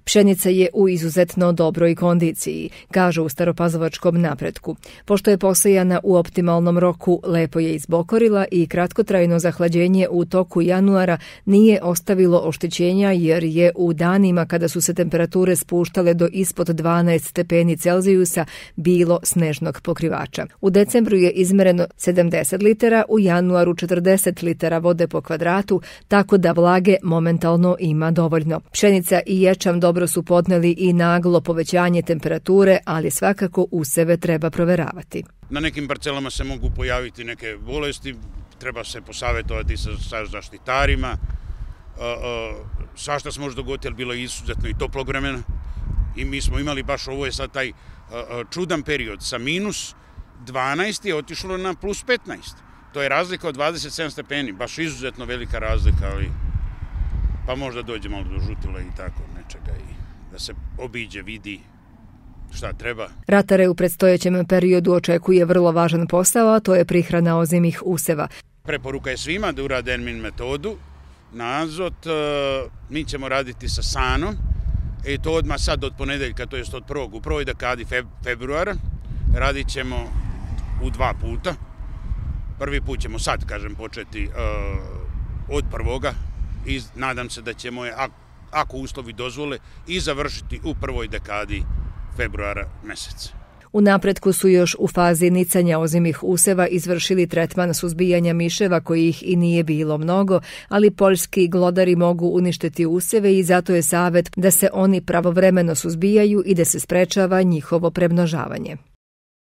Pšenica je u izuzetno dobroj kondiciji, kažu u Staropazovačkom Napretku. Pošto je posejana u optimalnom roku, lepo je izbokorila i kratkotrajno zahlađenje u toku januara nije ostavilo oštećenja jer je u danima kada su se temperature spuštale do ispod 12 stepeni Celzijusa bilo snežnog pokrivača. U decembru je izmereno 70 litara, u januaru 40 litara vode po kvadratu, tako da vlage momentalno ima dovoljno. Pšenica i ječam dobro su podneli i naglo povećanje temperature, ali svakako useve treba proveravati. Na nekim parcelama se mogu pojaviti neke bolesti, treba se posavjetovati sa zaštitarima. Svašta se može dogoditi, ali bilo je izuzetno i toplog vremena. I mi smo imali baš, ovo je sad taj čudan period, sa minus 12 je otišlo na plus 15. To je razlika od 27 stepeni, baš izuzetno velika razlika, ali pa možda dođe malo do žutila i tako nečega i da se obiđe, vidi šta treba. Ratare u predstojećem periodu očekuje vrlo važan posao, a to je prihrana ozimih useva. Preporuka je svima da urade Enmin metodu na azot. Mi ćemo raditi sa sanom i to odmah sad od ponedeljka, to jest od u prvoj dekadi februara. Radit ćemo u 2 puta. Prvi put ćemo sad, početi od prvoga i nadam se da ćemo je, ako uslovi dozvole, i završiti u prvoj dekadi februara meseca. U Napretku su još u fazi nicanja ozimih useva izvršili tretman suzbijanja miševa kojih i nije bilo mnogo, ali poljski glodari mogu uništiti useve i zato je savjet da se oni pravovremeno suzbijaju i da se sprečava njihovo premnožavanje.